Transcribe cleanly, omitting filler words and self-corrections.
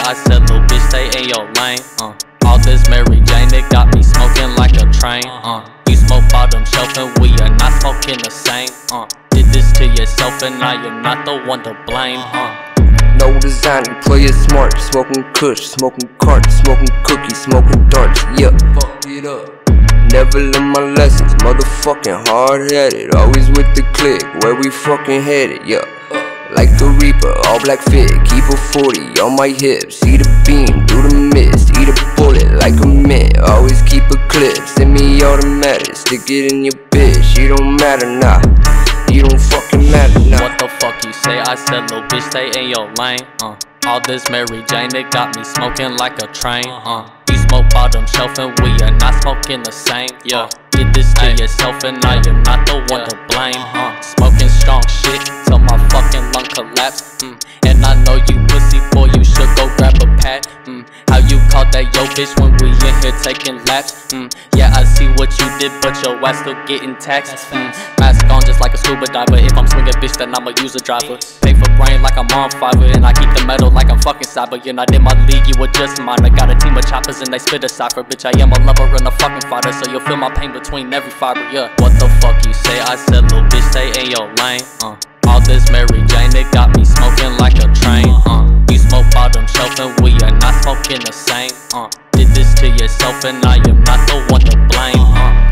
I said, little bitch, stay in your lane. All this Mary Jane, it got me smoking like a train. You smoke bottom shelf and we are not smoking the same. Did this to yourself and I am not the one to blame. No designing, play it smart. Smoking kush, smoking cart, smoking cookies, smoking darts. Yeah, fuck it up. Never learn my lessons, motherfucking hard-headed. Always with the click, where we fucking headed. Yeah, like a reaper, all black fit. Keep a 40 on my hips. See the beam, do the mist. Eat a bullet like a mint. Always keep a clip, send me automatic. Stick it in your bitch, you don't matter now. You don't fucking matter now. What the fuck you say? I said, little bitch, stay in your lane. All this Mary Jane, it got me smoking like a train. You smoke bottom shelf and we are not smoking the same. Yeah, did this to yourself and I am not the one to blame. Smoking strong shit till my fucking lung collapse. And I know you pussy boy, you should go grab a pad. How you call that yo bitch when we in here taking laps? Yeah, I see what you did, but your ass still getting taxed. Mask on just like a scuba diver. If I'm swinging bitch, then I'ma use a driver. Pay for brain like I'm on Fiverr, and I keep the metal like I'm fucking cyber. You're not in my league, you were just mine. I got a team of choppers and they spit a cipher. Bitch, I am a lover and a fucking fighter, so you'll feel my pain between every fiber. Yeah, what the fuck you say? I said, little bitch, stay in your lane. All this Mary Jane, it got me smoking like a train. You smoke bottom shelf and we are not smoking the same. Did this to yourself and I am not the one to blame.